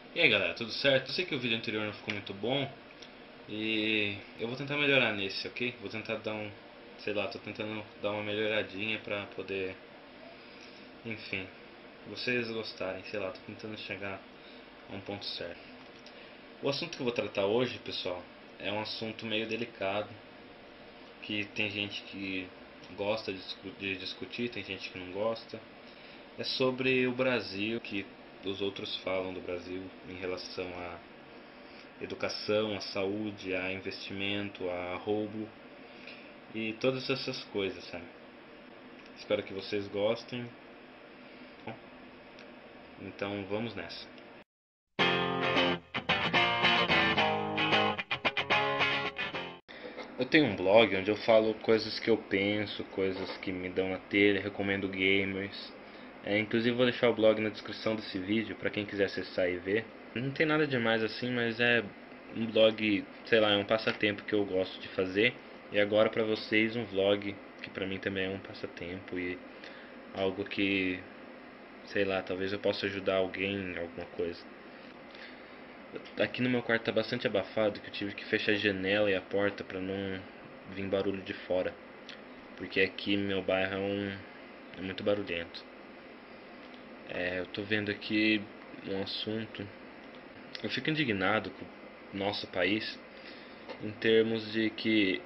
E aí galera, tudo certo? Eu sei que o vídeo anterior não ficou muito bom e eu vou tentar melhorar nesse, ok? Vou tentar dar sei lá, tô tentando dar uma melhoradinha pra poder, enfim, vocês gostarem, sei lá, tô tentando chegar a um ponto certo. O assunto que eu vou tratar hoje, pessoal, é um assunto meio delicado, que tem gente que gosta de discutir, tem gente que não gosta. É sobre o Brasil, que os outros falam do Brasil em relação a educação, a saúde, a investimento, a roubo e todas essas coisas, sabe? Espero que vocês gostem. Bom, então vamos nessa. Eu tenho um blog onde eu falo coisas que eu penso, coisas que me dão na telha, recomendo gamers. Inclusive vou deixar o blog na descrição desse vídeo para quem quiser acessar e ver. Não tem nada demais assim, mas é um blog, sei lá, é um passatempo que eu gosto de fazer. E agora para vocês um vlog que para mim também é um passatempo e algo que, sei lá, talvez eu possa ajudar alguém em alguma coisa. Aqui no meu quarto tá bastante abafado que eu tive que fechar a janela e a porta para não vir barulho de fora, porque aqui meu bairro é muito barulhento. Eu tô vendo aqui um assunto. Eu fico indignado com o nosso país em termos de que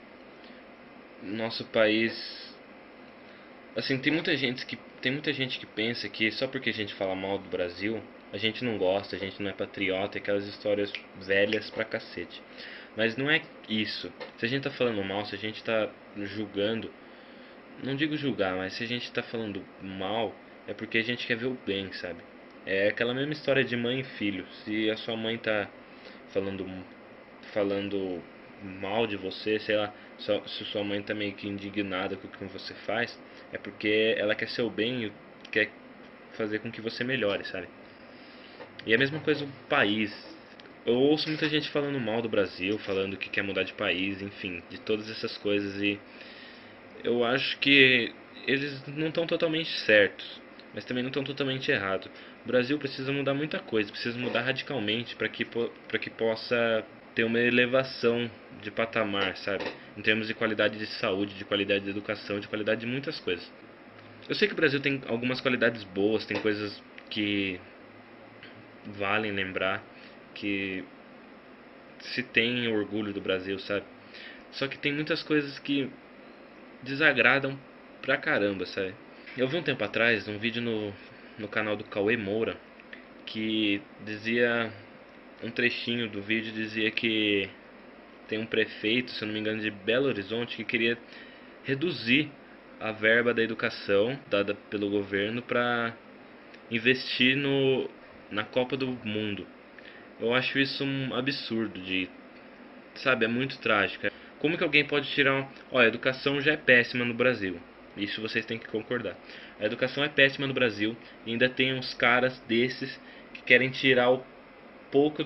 nosso país, assim, tem muita gente que pensa que só porque a gente fala mal do Brasil, a gente não gosta, a gente não é patriota, aquelas histórias velhas pra cacete. Mas não é isso. Se a gente tá falando mal, se a gente tá julgando, não digo julgar, mas se a gente tá falando mal, é porque a gente quer ver o bem, sabe? É aquela mesma história de mãe e filho. Se a sua mãe tá falando falando mal de você, sei lá, se sua mãe tá meio que indignada com o que você faz, é porque ela quer seu bem e quer fazer com que você melhore, sabe? E a mesma coisa o país. Eu ouço muita gente falando mal do Brasil, falando que quer mudar de país, enfim, de todas essas coisas e eu acho que eles não estão totalmente certos, mas também não estão totalmente errados. O Brasil precisa mudar muita coisa, precisa mudar radicalmente para que possa ter uma elevação de patamar, sabe? Em termos de qualidade de saúde, de qualidade de educação, de qualidade de muitas coisas. Eu sei que o Brasil tem algumas qualidades boas, tem coisas que valem lembrar, que se tem orgulho do Brasil, sabe? Só que tem muitas coisas que desagradam pra caramba, sabe? Eu vi um tempo atrás um vídeo no canal do Cauê Moura que dizia, um trechinho do vídeo dizia que tem um prefeito, se eu não me engano, de Belo Horizonte que queria reduzir a verba da educação dada pelo governo para investir na Copa do Mundo. Eu acho isso um absurdo de, sabe, é muito trágico. Como que alguém pode tirar, ó, a educação já é péssima no Brasil. Isso vocês têm que concordar. A educação é péssima no Brasil e ainda tem uns caras desses que querem tirar o pouco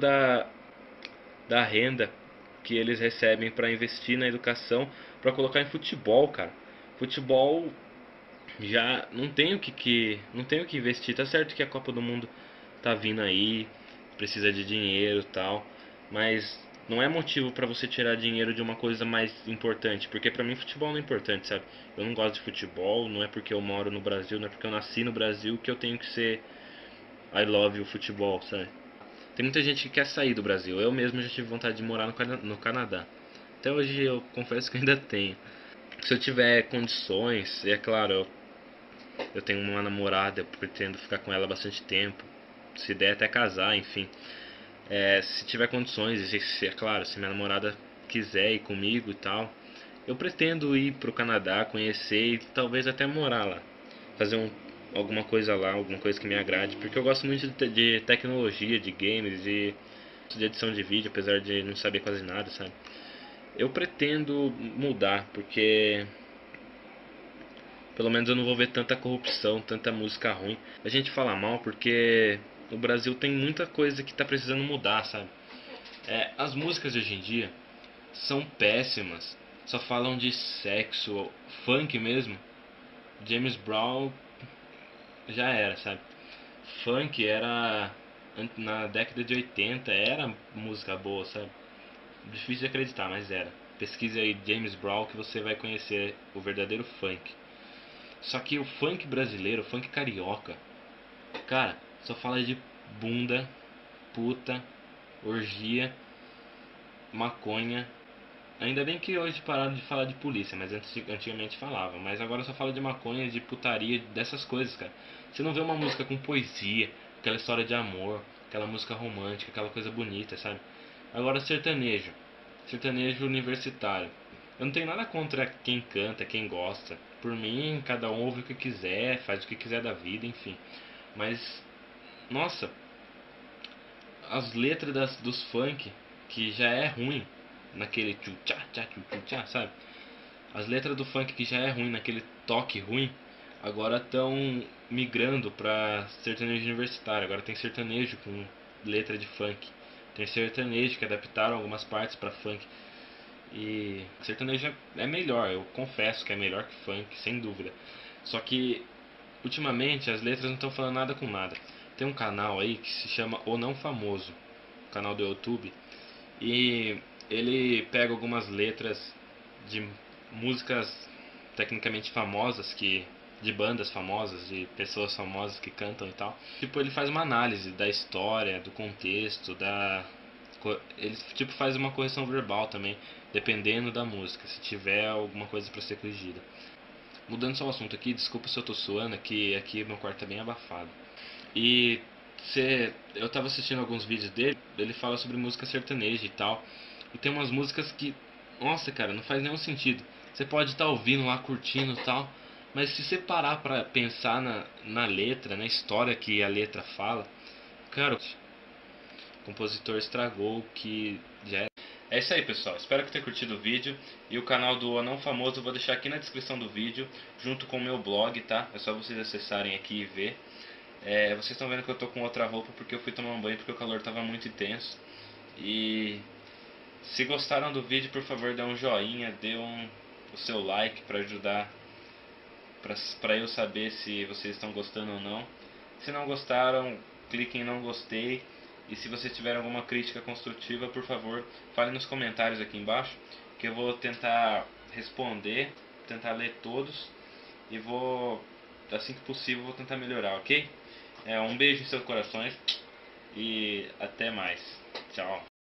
da renda que eles recebem para investir na educação para colocar em futebol, cara. Futebol já não tem o que investir. Tá certo que a Copa do Mundo tá vindo aí, precisa de dinheiro, e tal, mas não é motivo para você tirar dinheiro de uma coisa mais importante, porque pra mim futebol não é importante, sabe? Eu não gosto de futebol, não é porque eu moro no Brasil, não é porque eu nasci no Brasil que eu tenho que ser I love o futebol, sabe? Tem muita gente que quer sair do Brasil. Eu mesmo já tive vontade de morar no Canadá. Até hoje eu confesso que ainda tenho. Se eu tiver condições, é claro, eu tenho uma namorada, eu pretendo ficar com ela bastante tempo. Se der até casar, enfim. Se tiver condições, e se, é claro, se minha namorada quiser ir comigo e tal, eu pretendo ir pro Canadá, conhecer e talvez até morar lá. Fazer alguma coisa lá, alguma coisa que me agrade, porque eu gosto muito de tecnologia, de games, de edição de vídeo, apesar de não saber quase nada, sabe? Eu pretendo mudar, porque pelo menos eu não vou ver tanta corrupção, tanta música ruim. A gente fala mal porque o Brasil tem muita coisa que tá precisando mudar, sabe? As músicas de hoje em dia são péssimas. Só falam de sexo, funk mesmo. James Brown já era, sabe? Funk era na década de 80 era música boa, sabe? Difícil de acreditar, mas era. Pesquise aí James Brown que você vai conhecer o verdadeiro funk. Só que o funk brasileiro, o funk carioca, cara, só fala de bunda, puta, orgia, maconha. Ainda bem que hoje pararam de falar de polícia, mas antigamente falavam. Mas agora só fala de maconha, de putaria, dessas coisas, cara. Você não vê uma música com poesia, aquela história de amor, aquela música romântica, aquela coisa bonita, sabe? Agora sertanejo, sertanejo universitário. Eu não tenho nada contra quem canta, quem gosta. Por mim, cada um ouve o que quiser, faz o que quiser da vida, enfim. Mas, nossa, as letras dos funk, que já é ruim, naquele tchu-tchá, tchá, tchu-tchá, sabe? As letras do funk que já é ruim, naquele toque ruim, agora estão migrando pra sertanejo universitário. Agora tem sertanejo com letra de funk. Tem sertanejo que adaptaram algumas partes pra funk. E sertanejo é melhor, eu confesso que é melhor que funk, sem dúvida. Só que ultimamente as letras não estão falando nada com nada. Tem um canal aí que se chama O Não Famoso, canal do YouTube, e ele pega algumas letras de músicas tecnicamente famosas, que de bandas famosas, de pessoas famosas que cantam e tal. Tipo, ele faz uma análise da história, do contexto, ele tipo faz uma correção verbal também, dependendo da música, se tiver alguma coisa para ser corrigida. Mudando só o assunto aqui, desculpa se eu tô suando, que aqui meu quarto tá bem abafado. E eu tava assistindo alguns vídeos dele, ele fala sobre música sertaneja e tal. E tem umas músicas que, nossa, cara, não faz nenhum sentido. Você pode estar ouvindo lá, curtindo e tal, mas se você parar pra pensar na letra, na história que a letra fala, cara, o compositor estragou o que já era. É isso aí, pessoal. Espero que tenham curtido o vídeo. E o canal do Anão Famoso eu vou deixar aqui na descrição do vídeo, junto com o meu blog, tá? É só vocês acessarem aqui e ver. Vocês estão vendo que eu tô com outra roupa porque eu fui tomar um banho porque o calor estava muito intenso. E se gostaram do vídeo, por favor, dê um joinha, o seu like para ajudar, para eu saber se vocês estão gostando ou não. Se não gostaram, clique em não gostei. E se vocês tiverem alguma crítica construtiva, por favor, fale nos comentários aqui embaixo, que eu vou tentar responder, tentar ler todos e vou, assim que possível, vou tentar melhorar, ok? Um beijo em seus corações e até mais. Tchau.